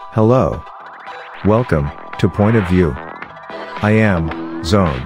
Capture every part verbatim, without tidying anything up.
Hello. Welcome to Point of View. I am Zone.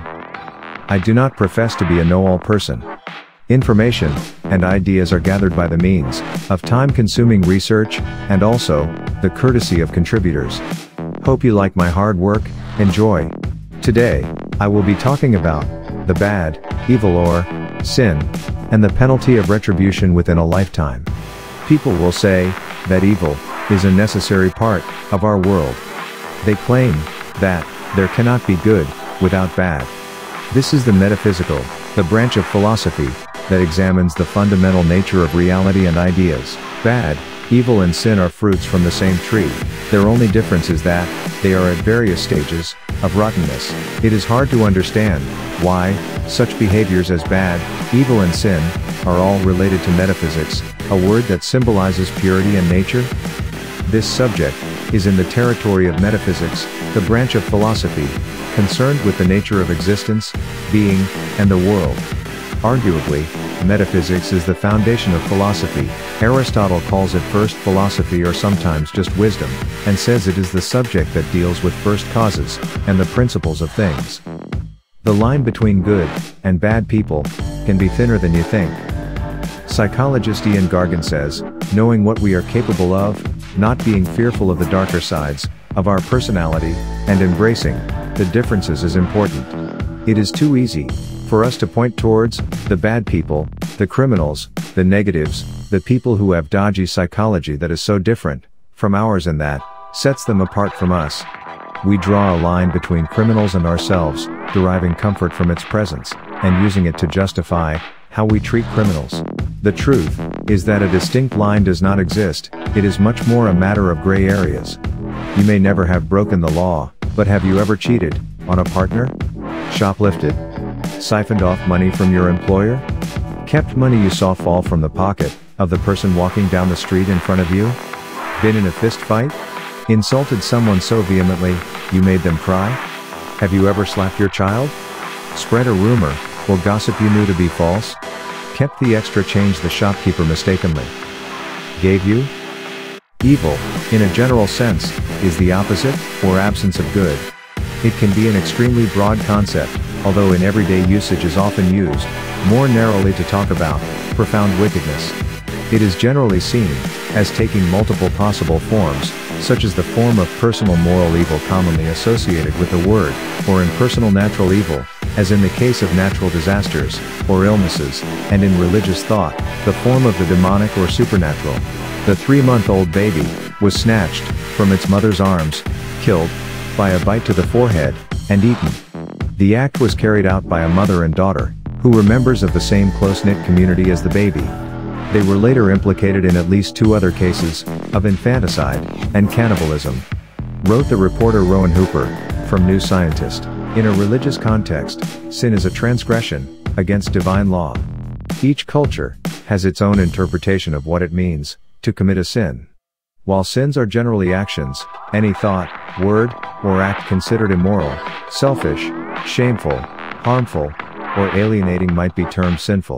I do not profess to be a know-all person. Information and ideas are gathered by the means of time-consuming research and also the courtesy of contributors. Hope you like my hard work. Enjoy. Today, I will be talking about the bad, evil or sin, and the penalty of retribution within a lifetime. People will say that evil is a necessary part of our world. They claim that there cannot be good without bad. This is the metaphysical, the branch of philosophy that examines the fundamental nature of reality and ideas. Bad, evil and sin are fruits from the same tree. Their only difference is that they are at various stages of rottenness. It is hard to understand why such behaviors as bad, evil and sin are all related to metaphysics, a word that symbolizes purity and nature. This subject is in the territory of metaphysics, the branch of philosophy concerned with the nature of existence, being, and the world. Arguably, metaphysics is the foundation of philosophy. Aristotle calls it first philosophy or sometimes just wisdom, and says it is the subject that deals with first causes and the principles of things. The line between good and bad people can be thinner than you think. Psychologist Ian Gargan says, knowing what we are capable of, not being fearful of the darker sides of our personality, and embracing the differences is important. It is too easy for us to point towards the bad people, the criminals, the negatives, the people who have dodgy psychology that is so different from ours and that sets them apart from us. We draw a line between criminals and ourselves, deriving comfort from its presence, and using it to justify how we treat criminals. The truth is that a distinct line does not exist. It is much more a matter of gray areas. You may never have broken the law, but have you ever cheated on a partner? Shoplifted? Siphoned off money from your employer? Kept money you saw fall from the pocket of the person walking down the street in front of you? Been in a fist fight? Insulted someone so vehemently, you made them cry? Have you ever slapped your child? Spread a rumor or gossip you knew to be false? Kept the extra change the shopkeeper mistakenly gave you? Evil, in a general sense, is the opposite, or absence of good. It can be an extremely broad concept, although in everyday usage is often used, more narrowly to talk about profound wickedness. It is generally seen as taking multiple possible forms, such as the form of personal moral evil commonly associated with the word, or impersonal natural evil, as in the case of natural disasters, or illnesses, and in religious thought, the form of the demonic or supernatural. The three-month-old baby was snatched from its mother's arms, killed by a bite to the forehead, and eaten. The act was carried out by a mother and daughter, who were members of the same close-knit community as the baby. They were later implicated in at least two other cases of infanticide and cannibalism. Wrote the reporter Rowan from New Scientist. In a religious context, sin is a transgression against divine law. Each culture has its own interpretation of what it means to commit a sin. While sins are generally actions, any thought, word, or act considered immoral, selfish, shameful, harmful, or alienating might be termed sinful.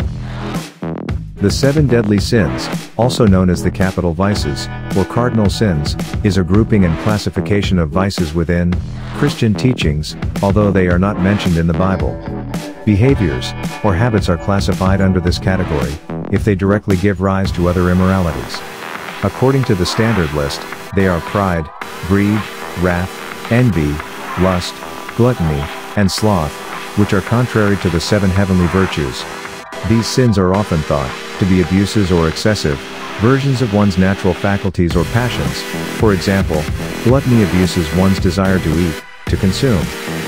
The seven deadly sins, also known as the capital vices, or cardinal sins, is a grouping and classification of vices within Christian teachings, although they are not mentioned in the Bible. Behaviors, or habits are classified under this category, if they directly give rise to other immoralities. According to the standard list, they are pride, greed, wrath, envy, lust, gluttony, and sloth, which are contrary to the seven heavenly virtues. These sins are often thought to be abuses or excessive versions of one's natural faculties or passions. For example, gluttony abuses one's desire to eat, to consume.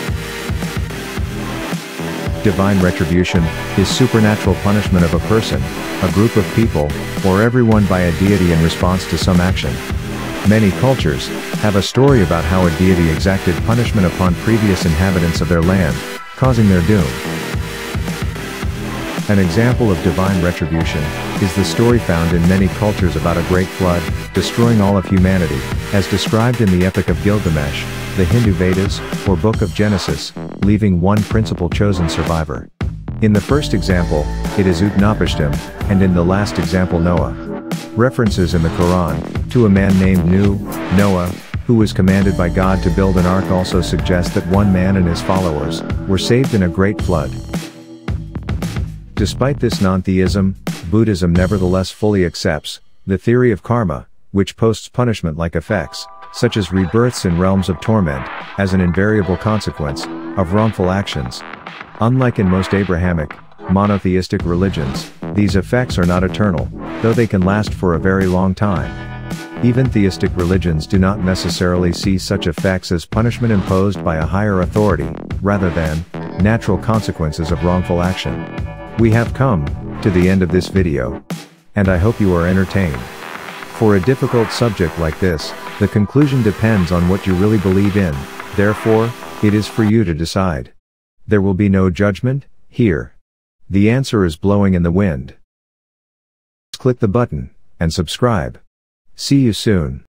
Divine retribution is supernatural punishment of a person, a group of people, or everyone by a deity in response to some action. Many cultures have a story about how a deity exacted punishment upon previous inhabitants of their land, causing their doom. An example of divine retribution is the story found in many cultures about a great flood, destroying all of humanity, as described in the Epic of Gilgamesh, the Hindu Vedas, or Book of Genesis, leaving one principal chosen survivor. In the first example, it is Utnapishtim, and in the last example Noah. References in the Quran to a man named Nu, Noah, who was commanded by God to build an ark, also suggests that one man and his followers were saved in a great flood. Despite this non-theism, Buddhism nevertheless fully accepts the theory of karma, which posts punishment-like effects, such as rebirths in realms of torment, as an invariable consequence of wrongful actions. Unlike in most Abrahamic, monotheistic religions, these effects are not eternal, though they can last for a very long time. Even theistic religions do not necessarily see such effects as punishment imposed by a higher authority, rather than natural consequences of wrongful action. We have come to the end of this video, and I hope you are entertained. For a difficult subject like this, the conclusion depends on what you really believe in, therefore, it is for you to decide. There will be no judgment here. The answer is blowing in the wind. Click the button and subscribe. See you soon.